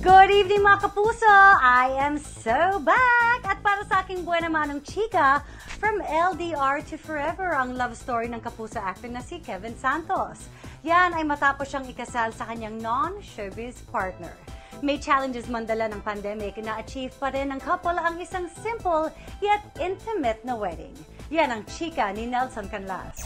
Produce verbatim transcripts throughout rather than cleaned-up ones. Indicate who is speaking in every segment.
Speaker 1: Good evening mga Kapuso! I am so back! At para sa aking buwan naman ng chika, from L D R to forever ang love story ng Kapuso actor na si Kevin Santos. Yan ay matapos siyang ikasal sa kanyang non-showbiz partner. May challenges man dala ng pandemic, na-achieve pa rin ng couple ang isang simple yet intimate na wedding. Yan ang chika ni Nelson Canlas.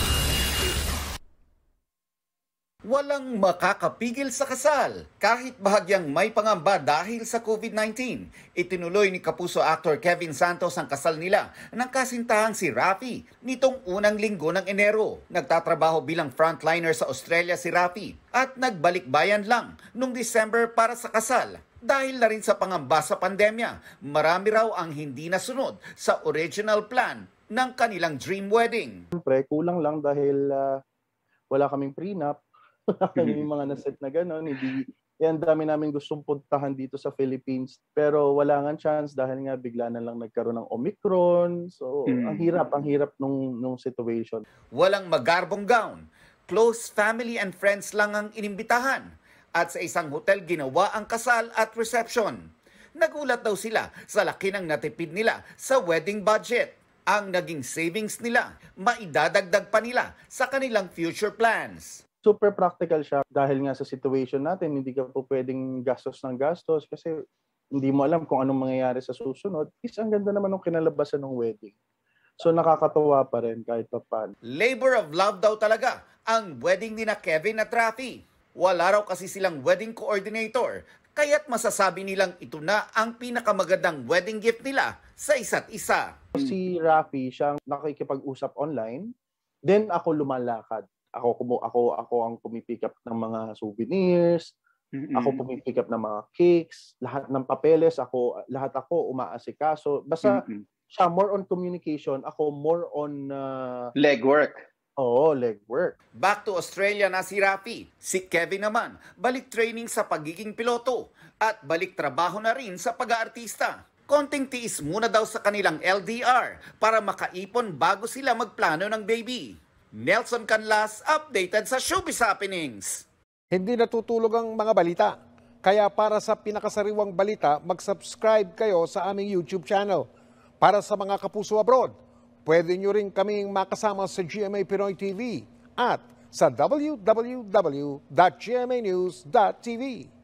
Speaker 2: Walang makakapigil sa kasal. Kahit bahagyang may pangamba dahil sa COVID nineteen, itinuloy ni Kapuso actor Kevin Santos ang kasal nila ng kasintahang si Rafi nitong unang linggo ng Enero. Nagtatrabaho bilang frontliner sa Australia si Rafi at nagbalik bayan lang noong December para sa kasal. Dahil na rin sa pangamba sa pandemya, marami raw ang hindi nasunod sa original plan ng kanilang dream wedding.
Speaker 3: Siyempre, kulang lang dahil uh, wala kaming prenup. Yung mga naset na gano'n, hindi, yan dami namin gustong puntahan dito sa Philippines, pero wala nga chance dahil nga bigla na lang nagkaroon ng Omicron, so hmm. ang hirap, ang hirap nung, nung situation.
Speaker 2: Walang magarbong gown, close family and friends lang ang inimbitahan, at sa isang hotel ginawa ang kasal at reception. Nagulat daw sila sa laki ng natipid nila sa wedding budget. Ang naging savings nila, maidadagdag pa nila sa kanilang future plans.
Speaker 3: Super practical siya dahil nga sa situation natin, hindi ka po pwedeng gastos ng gastos kasi hindi mo alam kung anong mangyayari sa susunod. Is ang ganda naman ng kinalabasan ng wedding. So nakakatuwa pa rin kahit pa paano.
Speaker 2: Labor of love daw talaga ang wedding ni na Kevin at Rafi. Wala raw kasi silang wedding coordinator, kaya't masasabi nilang ito na ang pinakamagandang wedding gift nila sa isa't isa.
Speaker 3: Si Rafi, siyang nakikipag-usap online, then ako lumalakad. Ako ako ako ang pumipick up ng mga souvenirs, mm-hmm. ako pumipick up ng mga cakes, lahat ng papeles ako, lahat ako umaasikaso. Basta mm-hmm. siya more on communication, ako more on uh,
Speaker 4: legwork.
Speaker 3: Oo, legwork.
Speaker 2: Back to Australia na si Rafi. Si Kevin naman, balik training sa pagiging piloto at balik trabaho na rin sa pag-aartista. Konting tiis muna daw sa kanilang L D R para makaipon bago sila magplano ng baby. Nelson Canlas, updated sa showbiz happenings.
Speaker 5: Hindi natutulog ang mga balita. Kaya para sa pinakasariwang balita, mag-subscribe kayo sa aming YouTube channel. Para sa mga Kapuso abroad, pwede nyo rin kaming makasama sa G M A Pinoy T V at sa w w w dot g m a news dot t v.